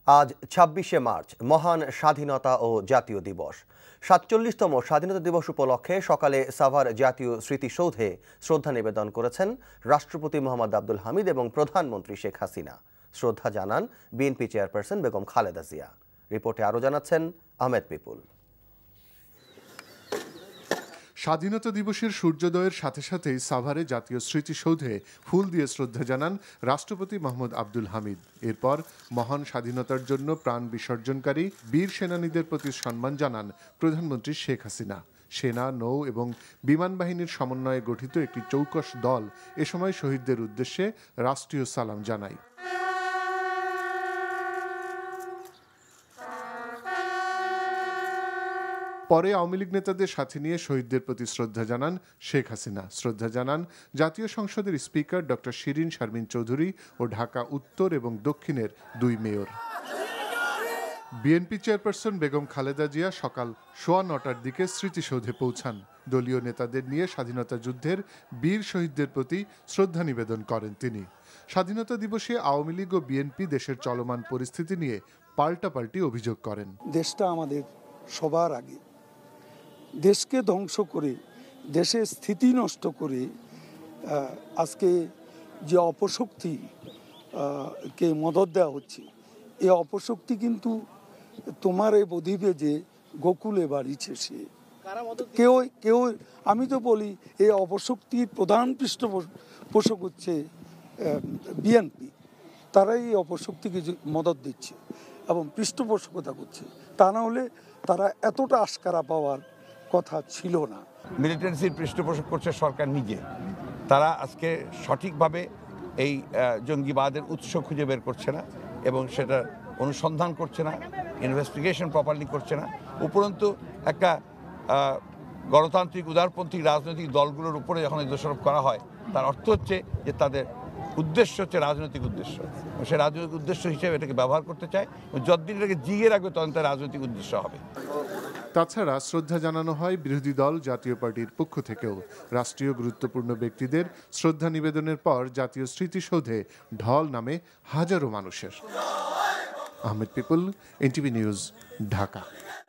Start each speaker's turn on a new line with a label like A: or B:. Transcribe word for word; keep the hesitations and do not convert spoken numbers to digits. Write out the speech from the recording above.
A: আজ ছাব্বিশে মার্চ মহান স্বাধীনতা ও জাতীয় দিবস। সাতচল্লিশতম স্বাধীনতা দিবস উপলক্ষে সকালে সাভার জাতীয় স্মৃতিসৌধে শ্রদ্ধা নিবেদন করেছেন রাষ্ট্রপতি মোহাম্মদ আব্দুল হামিদ এবং প্রধানমন্ত্রী শেখ হাসিনা। শ্রদ্ধা জানান বিএনপি চেয়ারপারসন বেগম খালেদা জিয়া। রিপোর্টে আরও জানাচ্ছেন আহমেদ পিপুল।
B: স্বাধীনতা দিবসের সূর্যোদয়ের সাথে সাথেই সাভারে জাতীয় স্মৃতিসৌধে ফুল দিয়ে শ্রদ্ধা জানান রাষ্ট্রপতি মোহাম্মদ আব্দুল হামিদ। এরপর মহান স্বাধীনতার জন্য প্রাণ বিসর্জনকারী বীর সেনানীদের প্রতি সম্মান জানান প্রধানমন্ত্রী শেখ হাসিনা। সেনা, নৌ এবং বিমান বাহিনীর সমন্বয়ে গঠিত একটি চৌকস দল এ সময় শহীদদের উদ্দেশ্যে রাষ্ট্রীয় সালাম জানায়। পরে আওয়ামী লীগ নেতাদের সাথে নিয়ে শহীদদের প্রতি শ্রদ্ধা জানান শেখ হাসিনা। শ্রদ্ধা জানান জাতীয় সংসদের স্পিকার ডক্টর শিরিন শারমিন চৌধুরী ও ঢাকা উত্তর এবং দক্ষিণের দুই mayor. BNP chairperson Begum Khaleda Zia সকাল সোয়া নটার দিকে স্মৃতিসৌধে পৌঁছান। দলীয় নেতাদের নিয়ে স্বাধীনতা যুদ্ধের বীর শহীদদের প্রতি শ্রদ্ধা নিবেদন করেন তিনি। স্বাধীনতা দিবসে আওয়ামী লীগ ও বিএনপি দেশের চলমান পরিস্থিতি নিয়ে পাল্টাপাল্টি অভিযোগ করেন।
C: দেশটা আমাদের সবার আগে, দেশকে ধ্বংস করে, দেশের স্থিতি নষ্ট করে আজকে যে অপশক্তি কে মদত দেওয়া হচ্ছে, এই অপশক্তি কিন্তু তোমার এ বধিবে যে গোকুলে বাড়িছে সে। কেউ কেউ আমি তো বলি এই অপশক্তির প্রধান পৃষ্ঠপোষক হচ্ছে বিএনপি। তারাই এই অপশক্তিকে মদত দিচ্ছে এবং পৃষ্ঠপোষকতা করছে। তা না হলে তারা এতটা আশকারা পাওয়ার কথা ছিল না।
D: মিলিটেন্সির পৃষ্ঠপোষক করছে সরকার নিজে। তারা আজকে সঠিকভাবে এই জঙ্গিবাদের উৎস খুঁজে বের করছে না এবং সেটা অনুসন্ধান করছে না, ইনভেস্টিগেশন প্রপারলি করছে না। উপরন্তু একটা গণতান্ত্রিক উদারপন্থী রাজনৈতিক দলগুলোর উপরে যখন দোষারোপ করা হয়, তার অর্থ হচ্ছে যে তাদের উদ্দেশ্য হচ্ছে রাজনৈতিক উদ্দেশ্য। সে রাজনৈতিক উদ্দেশ্য হিসেবে এটাকে ব্যবহার করতে চায়। যতদিন এটাকে জিয়ে রাখবে তখন তার রাজনৈতিক উদ্দেশ্য হবে।
B: তাছাড়া শ্রদ্ধা জানানো হয় বিরোধী দল জাতীয় পার্টির পক্ষ থেকেও। রাষ্ট্রীয় গুরুত্বপূর্ণ ব্যক্তিদের শ্রদ্ধা নিবেদনের পর জাতীয় স্মৃতিসৌধে ঢল নামে হাজারো মানুষের। Ahmed Pipul, NTV news, Dhaka.